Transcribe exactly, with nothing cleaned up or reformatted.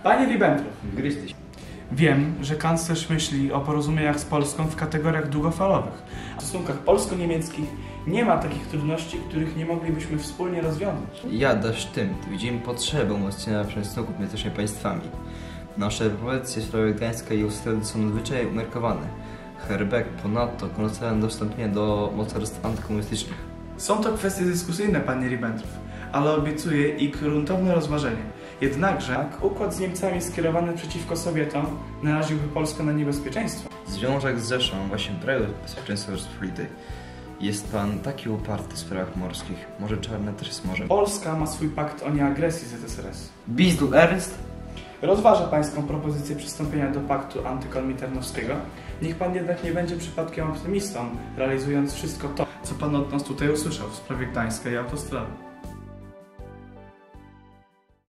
Panie Ribbentrop, Gryźcie. wiem, że kanclerz myśli o porozumieniach z Polską w kategoriach długofalowych. W stosunkach polsko-niemieckich nie ma takich trudności, których nie moglibyśmy wspólnie rozwiązać. Ja dość tym, widzimy potrzebę umocnienia stosunków między naszymi państwami. Nasze propozycje w sprawie Gdańska i Australii są nadzwyczaj umiarkowane. Herr Beck ponadto konsekwentnie dostąpienie do mocarstw antykomunistycznych. Są to kwestie dyskusyjne, panie Ribbentrop, ale obiecuję ich gruntowne rozważenie. Jednakże układ z Niemcami skierowany przeciwko Sowietom naraziłby Polskę na niebezpieczeństwo. Związek z Rzeszą właśnie prawie bezpieczeństwa Rzeczypospolitej. Jest pan taki uparty w sprawach morskich. Może Czarne też jest morzem. Polska ma swój pakt o nieagresji z Z S R S. Bist du Ernst? Rozważa pańską propozycję przystąpienia do paktu antykomiternowskiego. Niech pan jednak nie będzie przypadkiem optymistą, realizując wszystko to, co pan od nas tutaj usłyszał w sprawie Gdańska i autostrady.